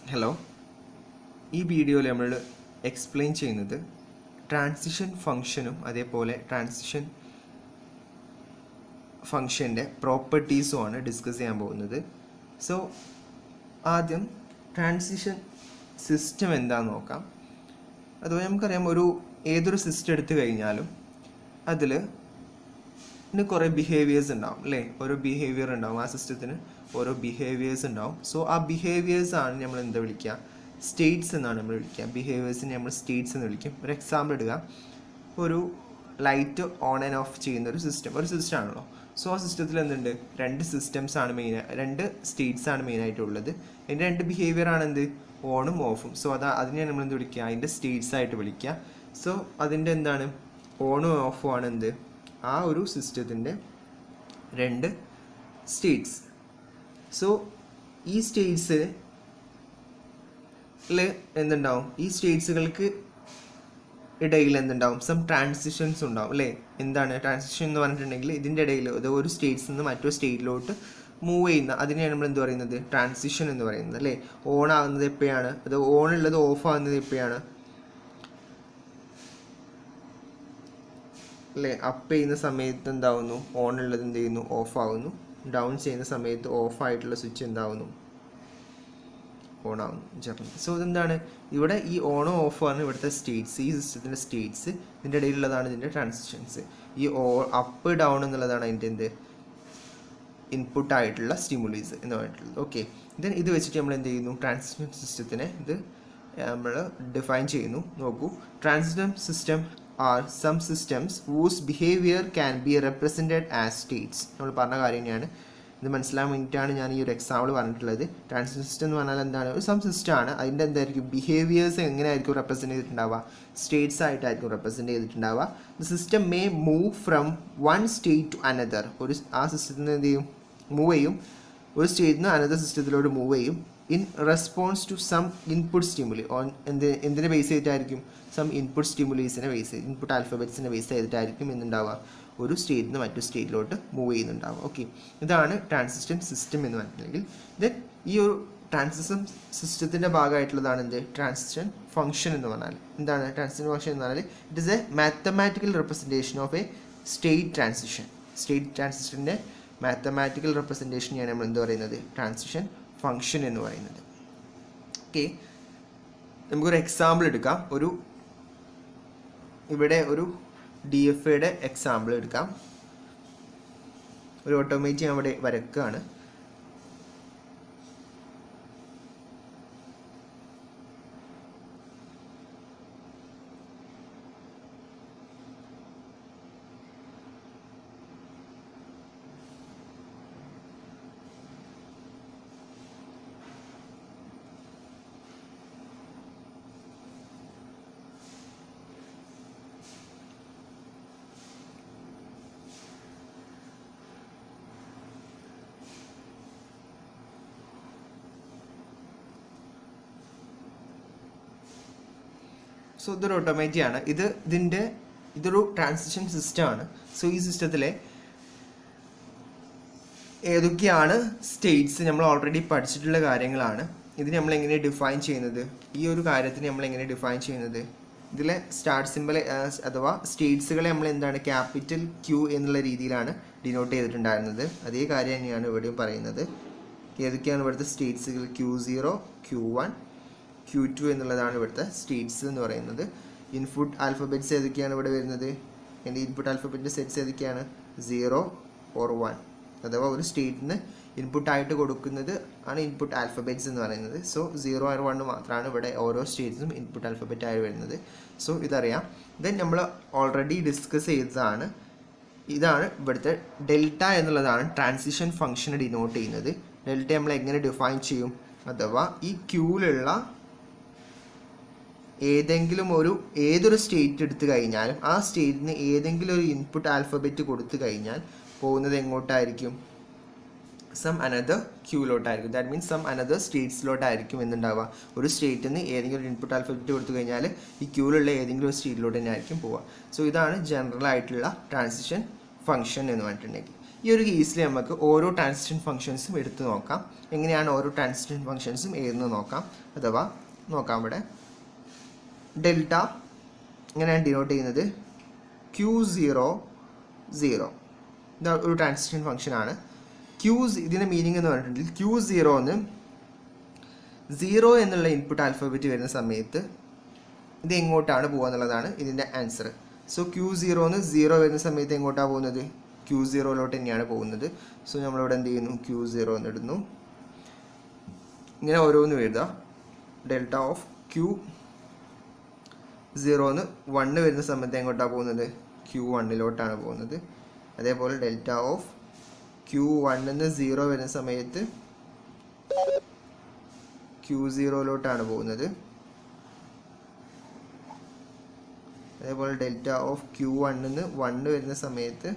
Hello, ഈ വീഡിയോയിൽ നമ്മൾ എക്സ്പ്ലെയിൻ ചെയ്യുന്നത് ട്രാൻസിഷൻ ഫംഗ്ഷനും അതേപോലെ ട്രാൻസിഷൻ ഫംഗ്ഷൻ്റെ പ്രോപ്പർട്ടീസുമാണ് ഡിസ്കസ് ചെയ്യാൻ പോകുന്നത്. സോ ആദ്യം ട്രാൻസിഷൻ സിസ്റ്റം എന്താണെന്ന് നോക്കാം. അതുപോലെ നമുക്കറിയാം, ഏതൊരു സിസ്റ്റം എടുത്തു കഴിഞ്ഞാലും അതിൽ കുറേ ബിഹേവിയേഴ്സ് ഉണ്ടാവും അല്ലേ. ഓരോ ബിഹേവിയർ ഉണ്ടാവും, ആ സിസ്റ്റത്തിന് ഓരോ ബിഹേവിയേഴ്സ് ഉണ്ടാവും. സോ ആ ബിഹേവിയേഴ്സ് ആണ് നമ്മൾ എന്താ വിളിക്കുക, സ്റ്റേറ്റ്സ് എന്നാണ് നമ്മൾ വിളിക്കുക. ബിഹേവിയേഴ്സിനെ നമ്മൾ സ്റ്റേറ്റ്സ് എന്ന് വിളിക്കും. ഒരു എക്സാമ്പിൾ ഇടുക, ഒരു ലൈറ്റ് ഓൺ ആൻഡ് ഓഫ് ചെയ്യുന്ന ഒരു സിസ്റ്റം ആണല്ലോ. സോ ആ സിസ്റ്റത്തിൽ എന്തുണ്ട്, രണ്ട് സ്റ്റേറ്റ്സ് ആണ് മെയിനായിട്ടുള്ളത്. അതിൻ്റെ രണ്ട് ബിഹേവിയർ ആണ് എന്ത്, ഓണും ഓഫും. സോ അതിനെ നമ്മൾ എന്ത് വിളിക്കുക, അതിൻ്റെ സ്റ്റേറ്റ്സ് ആയിട്ട് വിളിക്കുക. സോ അതിൻ്റെ എന്താണ്, ഓണും ഓഫും ആണ് എന്ത്, ആ ഒരു സിസ്റ്റത്തിൻ്റെ രണ്ട് സ്റ്റേറ്റ്സ്. സോ ഈ സ്റ്റേറ്റ്സിൽ എന്തുണ്ടാവും, ഈ സ്റ്റേറ്റ്സുകൾക്ക് ഇടയിൽ എന്തുണ്ടാവും, സം ട്രാൻസിഷൻസ് ഉണ്ടാവും അല്ലേ. എന്താണ് ട്രാൻസിഷൻ എന്ന് പറഞ്ഞിട്ടുണ്ടെങ്കിൽ, ഇതിൻ്റെ ഇടയിൽ ഒരു സ്റ്റേറ്റ്സിൽ നിന്ന് മറ്റൊരു സ്റ്റേറ്റിലോട്ട് മൂവ് ചെയ്യുന്ന അതിനെയാണ് നമ്മൾ എന്ത് പറയുന്നത്, ട്രാൻസിഷൻ എന്ന് പറയുന്നത് അല്ലേ. ഓൺ ആകുന്നത് എപ്പോഴാണ്, അത് ഓൺ ഉള്ളത് ഓഫ് ആകുന്നത് എപ്പോഴാണ് അല്ലേ. അപ്പ് ചെയ്യുന്ന സമയത്ത് എന്താവുന്നു, ഓൺ ഉള്ളത് എന്ത് ചെയ്യുന്നു, ഓഫ് ആവുന്നു. ഡൗൺ ചെയ്യുന്ന സമയത്ത് ഓഫ് ആയിട്ടുള്ള സ്വിച്ച് എന്താവുന്നു, ഓൺ ആവുന്നു. സോ ഇതെന്താണ്, ഇവിടെ ഈ ഓണോ ഓഫോ ആണ് ഇവിടുത്തെ സ്റ്റേറ്റ്സ്, ഈ സിസ്റ്റത്തിൻ്റെ സ്റ്റേറ്റ്സ്. ഇതിൻ്റെ ഇടയിലുള്ളതാണ് ഇതിൻ്റെ ട്രാൻസിഷൻസ്. ഈ അപ്പ് ഡൗൺ എന്നുള്ളതാണ് അതിൻ്റെ എന്ത്, ഇൻപുട്ടായിട്ടുള്ള സ്റ്റിമുലീസ് എന്ന് പറഞ്ഞിട്ടുള്ളത്. ഓക്കെ, ഇത് വെച്ചിട്ട് നമ്മൾ എന്ത് ചെയ്യുന്നു, ട്രാൻസിഷൻ സിസ്റ്റത്തിനെ നമ്മൾ ഡിഫൈൻ ചെയ്യുന്നു. നോക്കൂ, transition system are some systems whose behavior can be represented as states. നമ്മൾ പറഞ്ഞ കാര്യം തന്നെയാണ്. ഇത് മനസ്സിലാൻ വേണ്ടിയിട്ടാണ് ഞാൻ ഈ ഒരു എക്സാമ്പിൾ പറഞ്ഞിട്ടുള്ളത്. ട്രാൻസിഷൻ സിസ്റ്റം എന്ന് പറഞ്ഞാൽ എന്താണ്, ഒരു സം സിസ്റ്റം ആണ്. അതിൻ്റെ എന്തായിരിക്കും, ബിഹേവിയേഴ്സ് എങ്ങനെയായിരിക്കും റെപ്രസെൻറ്റ് ചെയ്തിട്ടുണ്ടാവുക, സ്റ്റേറ്റ്സ് ആയിട്ടായിരിക്കും റെപ്രസെൻറ്റ് ചെയ്തിട്ടുണ്ടാവുക. The system may move from one state to another. ആ സിസ്റ്റത്തിന് എന്ത് ചെയ്യും, മൂവ് ചെയ്യും. ഒരു സ്റ്റേറ്റിൽ നിന്ന് അനദർ സിസ്റ്റത്തിലോട്ട് മൂവ് ചെയ്യും. In response to some input stimuli. എന്തിനെ ബേസ് ചെയ്തിട്ടായിരിക്കും, സം ഇൻപുട്ട് സ്റ്റിമുലീസിനെ ഇൻപുട്ട് ആൽഫബറ്റ്സിനെ ബേസ് ചെയ്തിട്ടായിരിക്കും എന്തുണ്ടാവുക, ഒരു സ്റ്റേറ്റിൽ നിന്ന് മറ്റൊരു സ്റ്റേറ്റിലോട്ട് മൂവ് ചെയ്യുന്നുണ്ടാവുക. ഓക്കെ, ഇതാണ് ട്രാൻസിഷൻ സിസ്റ്റം എന്ന് പറഞ്ഞിട്ടുണ്ടെങ്കിൽ. ദെൻ ഈ ഒരു ട്രാൻസിഷൻ സിസ്റ്റത്തിൻ്റെ ഭാഗമായിട്ടുള്ളതാണ് എന്ത്, ട്രാൻസിഷൻ ഫംഗ്ഷൻ എന്ന് പറഞ്ഞാൽ. എന്താണ് ട്രാൻസിഷൻ ഫംഗ്ഷൻ എന്ന് പറഞ്ഞാൽ, it is a mathematical representation of a state transition. State ട്രാൻസിഷൻ്റെ മാത്തമാറ്റിക്കൽ റെപ്രസെൻറ്റേഷനെയാണ് നമ്മൾ എന്ത് പറയുന്നത്, ട്രാൻസിഷൻ ഫംഗ്ഷൻ എന്ന് പറയുന്നത്. ഓക്കെ, നമുക്കൊരു എക്സാമ്പിൾ എടുക്കാം. ഇവിടെ ഒരു DFAയുടെ എക്സാമ്പിൾ എടുക്കാം. ഒരു ഓട്ടോമേറ്റ് ഞാൻ അവിടെ വരക്കുകയാണ്. സോ ഇതൊരു ഓട്ടോമേറ്റ് ആണ്. ഇതൊരു ട്രാൻസിഷൻ സിസ്റ്റമാണ്. സോ ഈ സിസ്റ്റത്തിലെ ഏതൊക്കെയാണ് സ്റ്റേറ്റ്സ് നമ്മൾ ഓൾറെഡി പഠിച്ചിട്ടുള്ള കാര്യങ്ങളാണ്. ഇത് നമ്മൾ എങ്ങനെ ഡിഫൈൻ ചെയ്യുന്നത്, ഈ ഒരു കാര്യത്തിന് നമ്മൾ എങ്ങനെ ഡിഫൈൻ ചെയ്യുന്നത്, ഇതിലെ സ്റ്റാർട്ട് സിമ്പിൾ അഥവാ സ്റ്റേറ്റ്സുകളെ നമ്മൾ എന്താണ്, ക്യാപിറ്റൽ Q എന്നുള്ള രീതിയിലാണ് ഡിനോട്ട് ചെയ്തിട്ടുണ്ടായിരുന്നത്. അതേ കാര്യം തന്നെയാണ് ഇവിടെയും പറയുന്നത്. ഏതൊക്കെയാണ് ഇവിടുത്തെ സ്റ്റേറ്റ്സുകൾ, Q0, Q1, Q2 എന്നുള്ളതാണ് ഇവിടുത്തെ സ്റ്റേറ്റ്സ് എന്ന് പറയുന്നത്. ഇൻപുട്ട് ആൽഫബറ്റ്സ് ഏതൊക്കെയാണ് ഇവിടെ വരുന്നത്, എൻ്റെ ഇൻപുട്ട് ആൽഫബറ്റിൻ്റെ സെറ്റ്സ് ഏതൊക്കെയാണ്, 0 or 1. അഥവാ ഒരു സ്റ്റേറ്റിന് ഇൻപുട്ടായിട്ട് കൊടുക്കുന്നത് ആണ് ഇൻപുട്ട് ആൽഫബറ്റ്സ് എന്ന് പറയുന്നത്. സോ 0 or 1 മാത്രമാണ് ഇവിടെ ഓരോ സ്റ്റേറ്റ്സും ഇൻപുട്ട് ആൽഫബറ്റായി വരുന്നത്. സോ ഇതറിയാം. ദെൻ നമ്മൾ ഓൾറെഡി ഡിസ്കസ് ചെയ്തതാണ്. ഇതാണ് ഇവിടുത്തെ ഡെൽറ്റ എന്നുള്ളതാണ് ട്രാൻസിഷൻ ഫംഗ്ഷനെ ഡിനോട്ട് ചെയ്യുന്നത്. ഡെൽറ്റ നമ്മൾ എങ്ങനെ ഡിഫൈൻ ചെയ്യും, അഥവാ ഈ ക്യൂവിലുള്ള ഏതൊരു സ്റ്റേറ്റ് എടുത്തു കഴിഞ്ഞാലും ആ സ്റ്റേറ്റിന് ഏതെങ്കിലും ഒരു ഇൻപുട്ട് ആൽഫബറ്റ് കൊടുത്തു കഴിഞ്ഞാൽ പോകുന്നത് എങ്ങോട്ടായിരിക്കും, സം അനദർ ക്യൂലോട്ടായിരിക്കും. ദാറ്റ് മീൻസ് സം അനദർ സ്റ്റേറ്റ്സിലോട്ടായിരിക്കും എന്നുണ്ടാവുക. ഒരു സ്റ്റേറ്റിൽ നിന്ന് ഏതെങ്കിലും ഒരു ഇൻപുട്ട് ആൽഫബറ്റ് കൊടുത്തു കഴിഞ്ഞാൽ ഈ ക്യൂവിലുള്ള ഏതെങ്കിലും ഒരു സ്റ്റേറ്റിലോട്ട് തന്നെ ആയിരിക്കും പോവുക. സോ ഇതാണ് ജനറൽ ആയിട്ടുള്ള ട്രാൻസിഷൻ ഫംഗ്ഷൻ എന്ന് പറഞ്ഞിട്ടുണ്ടെങ്കിൽ. ഈ ഒരു കേസിൽ നമുക്ക് ഓരോ ട്രാൻസിഷൻ ഫംഗ്ഷൻസും എടുത്ത് നോക്കാം. എങ്ങനെയാണ് ഓരോ ട്രാൻസിഷൻ ഫംഗ്ഷൻസും എഴുതുന്നത് നോക്കാം. അഥവാ നോക്കാം, ഇവിടെ ഡെൽറ്റ എങ്ങനെയാണ് ഡിനോട്ട് ചെയ്യുന്നത്? Q0 0. ഇത് ഒരു ട്രാൻസിഷൻ ഫംഗ്ഷനാണ്. ഇതിൻ്റെ മീനിങ് എന്ന് പറഞ്ഞിട്ടുണ്ടെങ്കിൽ Q0 എന്ന് 0 എന്നുള്ള ഇൻപുട്ട് ആൽഫബറ്റ് വരുന്ന സമയത്ത് ഇത് എങ്ങോട്ടാണ് പോകുക എന്നുള്ളതാണ് ഇതിൻ്റെ ആൻസർ. സോ Q0 എന്ന് 0 വരുന്ന സമയത്ത് എങ്ങോട്ടാണ് പോകുന്നത്? Q0 തന്നെയാണ് പോകുന്നത്. സോ നമ്മളിവിടെ എന്ത് ചെയ്യുന്നു? Q0 എന്ന് ഇടുന്നു. ഇങ്ങനെ ഓരോന്നും എഴുതുക. ഡെൽറ്റ ഓഫ് Q0 എന്ന് 1 വരുന്ന സമയത്ത് എങ്ങോട്ടാണ് പോകുന്നത്? Q1 പോകുന്നത്. അതേപോലെ ഡെൽറ്റ ഓഫ് Q1 എന്ന് 0 വരുന്ന സമയത്ത് Q0 പോകുന്നത്. അതേപോലെ ഡെൽറ്റ ഓഫ് Q1 എന്ന് 1 വരുന്ന സമയത്ത്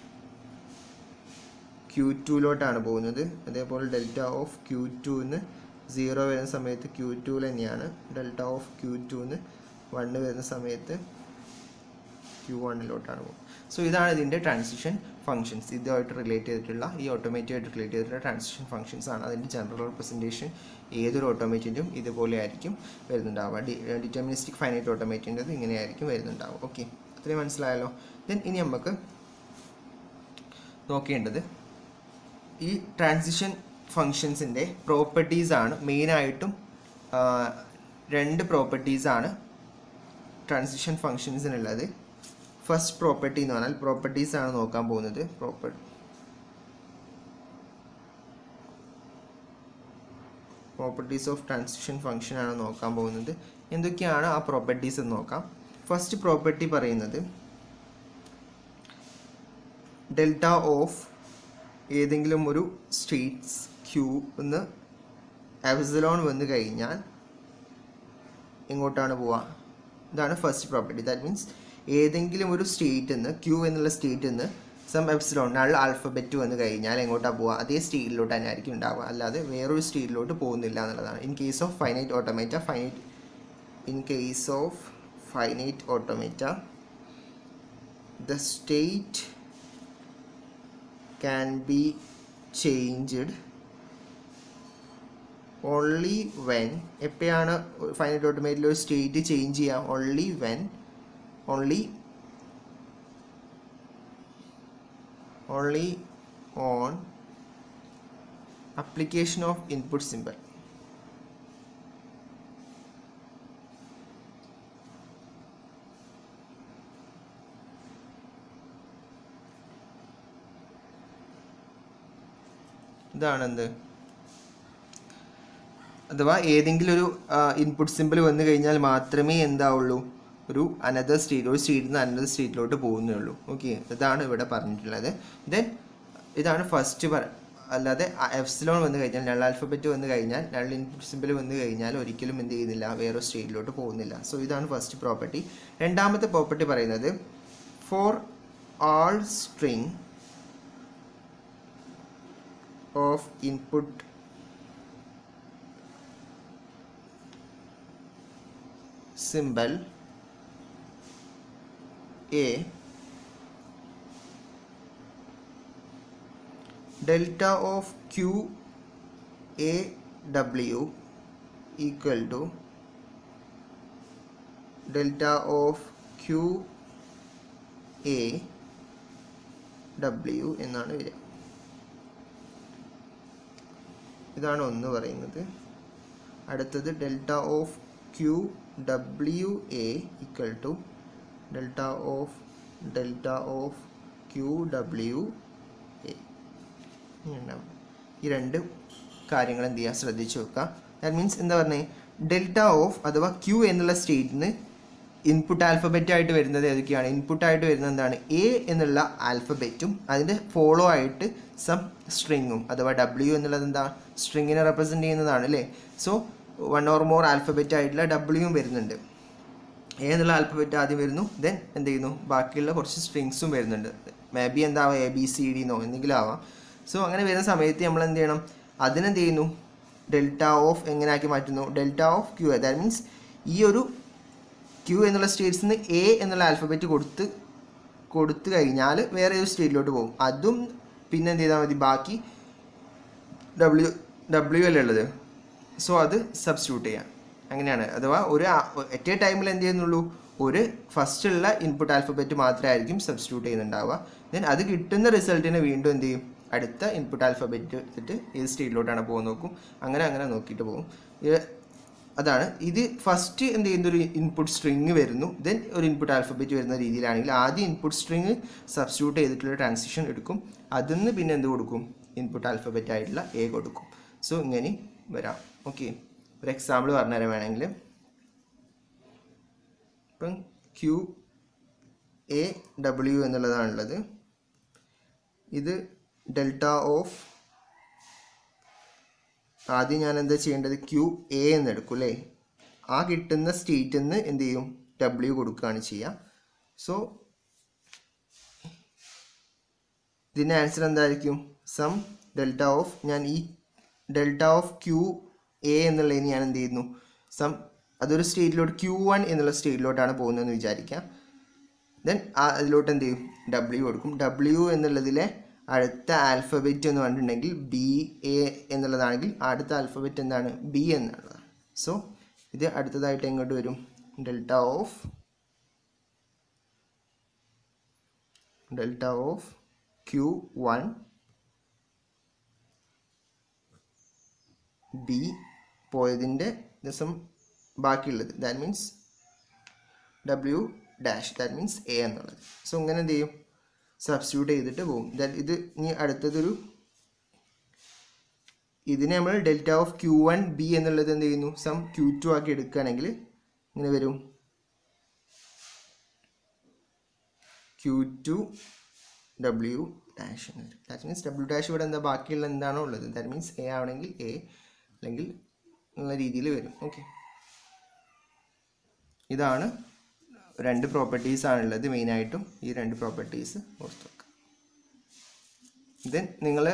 Q2 പോകുന്നത്. അതേപോലെ ഡെൽറ്റ ഓഫ് Q2 എന്ന് 0 വരുന്ന സമയത്ത് Q2 തന്നെയാണ്. ഡെൽറ്റ ഓഫ് Q2 എന്ന് 1 വരുന്ന സമയത്ത് Q1 പോകും. സോ ഇതാണ് ഇതിൻ്റെ ട്രാൻസിഷൻ ഫംഗ്ഷൻസ്. ഇതുമായിട്ട് റിലേറ്റ് ചെയ്തിട്ടുള്ള, ഈ ഓട്ടോമേറ്റുമായിട്ട് റിലേറ്റ് ചെയ്തിട്ടുള്ള ട്രാൻസിഷൻ ഫംഗ്ഷൻസ് ആണ്. അതിൻ്റെ ജനറൽ റെപ്രസെൻറ്റേഷൻ ഏതൊരു ഓട്ടോമേറ്റിൻ്റെയും ഇതുപോലെ ആയിരിക്കും വരുന്നുണ്ടാവുക. ഡിറ്റർമിനിസ്റ്റിക് ഫൈനൈറ്റ് ഓട്ടോമേറ്റിൻ്റെത് ഇങ്ങനെയായിരിക്കും വരുന്നുണ്ടാവുക. ഓക്കെ, അത്രയും മനസ്സിലായല്ലോ. ദെൻ ഇനി നമുക്ക് നോക്കേണ്ടത് ഈ ട്രാൻസിഷൻ ഫംഗ്ഷൻസിൻ്റെ പ്രോപ്പർട്ടീസാണ്. മെയിനായിട്ടും 2 പ്രോപ്പർട്ടീസാണ് ട്രാൻസിഷൻ ഫംഗ്ഷൻസിനുള്ളത്. ഫസ്റ്റ് പ്രോപ്പർട്ടി എന്ന് പറഞ്ഞാൽ പ്രോപ്പർട്ടീസാണ് നോക്കാൻ പോകുന്നത്. പ്രോപ്പർട്ടീസ് ഓഫ് ട്രാൻസിഷൻ ഫംഗ്ഷൻ ആണ് നോക്കാൻ പോകുന്നത്. എന്തൊക്കെയാണ് ആ പ്രോപ്പർട്ടീസ് എന്ന് നോക്കാം. ഫസ്റ്റ് പ്രോപ്പർട്ടി പറയുന്നത് ഡെൽറ്റ ഓഫ് ഏതെങ്കിലും ഒരു സ്റ്റേറ്റ്സ് Q എന്ന് എപ്സിലോൺ വന്നു കഴിഞ്ഞാൽ എങ്ങോട്ടാണ് പോവുക? ഇതാണ് ഫസ്റ്റ് പ്രോപ്പർട്ടി. ദാറ്റ് മീൻസ് ഏതെങ്കിലും ഒരു സ്റ്റേറ്റിൽ നിന്ന്, Q എന്നുള്ള സ്റ്റേറ്റിൽ നിന്ന് സം എപ്സിലോൺ ആൽഫബറ്റ് വന്നു കഴിഞ്ഞാൽ എങ്ങോട്ടാണ് പോവുക? അതേ സ്റ്റേറ്റിലോട്ട് തന്നെ ആയിരിക്കും ഉണ്ടാവുക, അല്ലാതെ വേറൊരു സ്റ്റേറ്റിലോട്ട് പോകുന്നില്ല എന്നുള്ളതാണ്. In case of finite automata the state can be changed only when, എപ്പോഴാണ് ഫൈനൈറ്റ് ഓട്ടോമേറ്റിൽ ഒരു സ്റ്റേറ്റ് ചേഞ്ച് ചെയ്യുക? only on application of input symbol. ഇതാണെന്ത്? അഥവാ ഏതെങ്കിലും ഒരു ഇൻപുട്ട് സിമ്പിൾ വന്നു കഴിഞ്ഞാൽ മാത്രമേ എന്താവുള്ളൂ? ഒരു സ്റ്റേറ്റിൽ നിന്ന് അനദർ സ്റ്റേറ്റിലോട്ട് പോകുന്നേ. ഓക്കെ, ഇതാണ് ഇവിടെ പറഞ്ഞിട്ടുള്ളത്. ദെൻ ഇതാണ് ഫസ്റ്റ് അല്ലാതെ എപ്സിലോൺ വന്നു കഴിഞ്ഞാൽ, നൾ ആൽഫബറ്റ് വന്നു കഴിഞ്ഞാൽ, നൾ ഇൻപുട്ട് സിമ്പിൾ വന്നു കഴിഞ്ഞാൽ ഒരിക്കലും എന്ത് ചെയ്യുന്നില്ല? വേറെ സ്റ്റേറ്റിലോട്ട് പോകുന്നില്ല. സോ ഇതാണ് ഫസ്റ്റ് പ്രോപ്പർട്ടി. രണ്ടാമത്തെ പ്രോപ്പർട്ടി പറയുന്നത് for all string of input symbol A, delta of Q A W equal to delta of Q A W എന്നാണ് വരിക. ഇതാണ് ഒന്ന് പറയുന്നത്. അടുത്തത് delta of QWA equal to delta of QWA. ഈ രണ്ട് കാര്യങ്ങൾ എന്ത് ചെയ്യുക? ശ്രദ്ധിച്ചു വെക്കുക. ദാറ്റ് മീൻസ് എന്താ പറഞ്ഞത്? ഡെൽറ്റ ഓഫ് അഥവാ Q എന്നുള്ള സ്റ്റേറ്റിന് ഇൻപുട്ട് ആൽഫബറ്റ് ആയിട്ട് വരുന്നത് ഏതൊക്കെയാണ്? ഇൻപുട്ടായിട്ട് വരുന്നത് എന്താണ്? A എന്നുള്ള ആൽഫബറ്റും അതിൻ്റെ ഫോളോ ആയിട്ട് സം സ്ട്രിങ്ങും, അഥവാ W എന്നുള്ളത് എന്താ? സ്ട്രിങ്ങിനെ റെപ്രസെൻറ്റ് ചെയ്യുന്നതാണ് അല്ലേ? സോ 1 or more ആൽഫബറ്റ് ആയിട്ടുള്ള W വരുന്നുണ്ട്. A എന്നുള്ള ആൽഫബറ്റ് ആദ്യം വരുന്നു. ദെൻ എന്ത് ചെയ്യുന്നു? ബാക്കിയുള്ള കുറച്ച് സ്ട്രിങ്സും വരുന്നുണ്ട്. May be എന്താവാം? ABCD എന്നോ എന്തെങ്കിലും ആവാം. സോ അങ്ങനെ വരുന്ന സമയത്ത് നമ്മൾ എന്ത് ചെയ്യണം? അതിനെന്ത് ചെയ്യുന്നു? ഡെൽറ്റ ഓഫ് എങ്ങനെ ആക്കി മാറ്റുന്നു? Delta of Q. That means ഈ ഒരു Q എന്നുള്ള സ്റ്റേറ്റ്സിൽ നിന്ന് A എന്നുള്ള ആൽഫബറ്റ് കൊടുത്തു കഴിഞ്ഞാൽ വേറെ ഒരു സ്റ്റേറ്റിലോട്ട് പോകും. അതും പിന്നെ എന്ത് ചെയ്താൽ മതി, ബാക്കി ഡബ്ല്യു അല്ലേ ഉള്ളത്, സോ അത് സബ്സ്റ്റിറ്റ്യൂട്ട് ചെയ്യാം. അങ്ങനെയാണ്. അഥവാ ഒരു അറ്റ് എ ടൈമിൽ എന്ത് ചെയ്യുന്നുള്ളൂ, ഒരു ഫസ്റ്റുള്ള ഇൻപുട്ട് ആൽഫബറ്റ് മാത്രമായിരിക്കും സബ്സ്റ്റിറ്റ്യൂട്ട് ചെയ്യുന്നുണ്ടാവുക. ദെൻ അത് കിട്ടുന്ന റിസൾട്ടിനെ വീണ്ടും എന്ത് ചെയ്യും, അടുത്ത ഇൻപുട്ട് ആൽഫബറ്റ് എടുത്തിട്ട് ഏത് സ്റ്റേറ്റിലോട്ടാണ് പോകുന്നത് നോക്കും. അങ്ങനെ നോക്കിയിട്ട് പോകും. അതാണ് ഇത്. ഫസ്റ്റ് എന്ത് ചെയ്യുന്ന ഒരു ഇൻപുട്ട് സ്ട്രിങ് വരുന്നു, ദെൻ ഒരു ഇൻപുട്ട് ആൽഫബറ്റ് വരുന്ന രീതിയിലാണെങ്കിൽ ആദ്യം ഇൻപുട്ട് സ്ട്രിങ് സബ്സ്റ്റിറ്റ്യൂട്ട് ചെയ്തിട്ടുള്ള ട്രാൻസിഷൻ എടുക്കും. അതിന്ന് പിന്നെ എന്ത് കൊടുക്കും, ഇൻപുട്ട് ആൽഫബറ്റ് ആയിട്ടുള്ള എ കൊടുക്കും. സോ ഇങ്ങനെ വരാം. ഓക്കെ, ഒരു എക്സാമ്പിൾ പറഞ്ഞുതരാൻ വേണമെങ്കിൽ, ഇപ്പം QAW എന്നുള്ളതാണുള്ളത്. ഇത് ഡെൽറ്റ ഓഫ്, ആദ്യം ഞാൻ എന്താ ചെയ്യേണ്ടത്, QA എന്ന് എടുക്കും അല്ലേ. ആ കിട്ടുന്ന സ്റ്റേറ്റിൽ നിന്ന് എന്ത് ചെയ്യും, W കൊടുക്കുകയാണ് ചെയ്യുക. സോ ഇതിൻ്റെ ആൻസർ എന്തായിരിക്കും, സം ഡെൽറ്റ ഓഫ്, ഞാൻ ഈ ഡെൽറ്റ ഓഫ് QA എന്നുള്ളതിന് ഞാൻ എന്ത് ചെയ്യുന്നു, സം അതൊരു സ്റ്റേറ്റിലോട്ട് Q1 എന്നുള്ള സ്റ്റേറ്റിലോട്ടാണ് പോകുന്നതെന്ന് വിചാരിക്കാം. ദെൻ അതിലോട്ട് എന്ത് ചെയ്യും, W കൊടുക്കും. W എന്നുള്ളതിലെ അടുത്ത ആൽഫബറ്റ് എന്ന് പറഞ്ഞിട്ടുണ്ടെങ്കിൽ BA എന്നുള്ളതാണെങ്കിൽ അടുത്ത ആൽഫബറ്റ് എന്താണ്, B എന്നുള്ളതാണ്. സോ ഇത് അടുത്തതായിട്ട് എങ്ങോട്ട് വരും, ഡെൽറ്റ ഓഫ് Q1 B പോയതിൻ്റെ ദിവസം ബാക്കിയുള്ളത്, that means W dash, that means A എന്നുള്ളത്. സോ ഇങ്ങനെ എന്ത് ചെയ്യും, സബ്സ്റ്റിറ്റ്യൂട്ട് ചെയ്തിട്ട് പോകും. ഇത് ഇനി അടുത്തതൊരു, ഇതിനെ നമ്മൾ ഡെൽറ്റ ഓഫ് Q1 B എന്നുള്ളത് എന്ത് ചെയ്യുന്നു, സം Q2 ആക്കി എടുക്കുകയാണെങ്കിൽ ഇങ്ങനെ വരും, Q2 W ഡാഷ് എന്ന് വരും. ദാറ്റ് മീൻസ് W ഡാഷ് ഇവിടെ എന്താ ബാക്കിയുള്ള എന്താണോ ഉള്ളത്, ദാറ്റ് മീൻസ് A ആണെങ്കിൽ A, അല്ലെങ്കിൽ എന്നുള്ള രീതിയിൽ വരും. ഓക്കെ, ഇതാണ് രണ്ട് പ്രോപ്പർട്ടീസ് ആണുള്ളത് മെയിനായിട്ടും. ഈ രണ്ട് പ്രോപ്പർട്ടീസ് ഓർത്ത് വെക്കുക. ദെൻ നിങ്ങൾ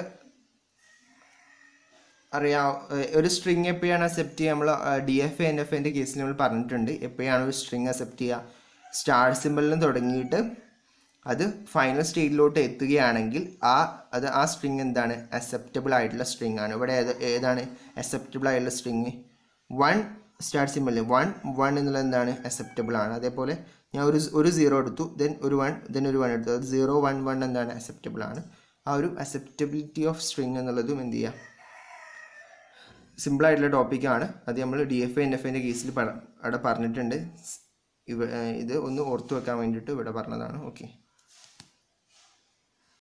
അറിയാം, ഒരു സ്ട്രിങ് എപ്പോഴാണ് അക്സെപ്റ്റ് ചെയ്യുക, നമ്മൾ DFA NFAൻ്റെ കേസിൽ നമ്മൾ പറഞ്ഞിട്ടുണ്ട്. എപ്പോഴാണ് ഒരു സ്ട്രിങ് അക്സെപ്റ്റ് ചെയ്യുക, സ്റ്റാർ സിമ്പിളിൽ തുടങ്ങിയിട്ട് അത് ഫൈനൽ സ്റ്റേറ്റിലോട്ട് എത്തുകയാണെങ്കിൽ ആ സ്ട്രിങ് എന്താണ്, അക്സെപ്റ്റബിൾ ആയിട്ടുള്ള സ്ട്രിങ് ആണ്. ഇവിടെ ഏതാണ് അക്സെപ്റ്റബിൾ ആയിട്ടുള്ള സ്ട്രിങ്, 1 സ്റ്റാർ സിമ്പിളിൽ 1 എന്നുള്ളത് എന്താണ്, അക്സെപ്റ്റബിൾ ആണ്. അതേപോലെ ഞാൻ ഒരു 0 എടുത്തു, ദെൻ ഒരു 1, ദെൻ ഒരു 1 എടുത്തു, 0 1 1 എന്താണ്, അക്സെപ്റ്റബിൾ ആണ്. ആ ഒരു അക്സെപ്റ്റബിലിറ്റി ഓഫ് സ്ട്രിങ് എന്നുള്ളതും എന്ത് ചെയ്യുക, സിമ്പിളായിട്ടുള്ള ടോപ്പിക്കാണ്. അത് നമ്മൾ DFA NFAൻ്റെ കേസിൽ അവിടെ പറഞ്ഞിട്ടുണ്ട്. ഇത് ഒന്ന് ഓർത്തു വെക്കാൻ വേണ്ടിയിട്ട് ഇവിടെ പറഞ്ഞതാണ്. ഓക്കെ.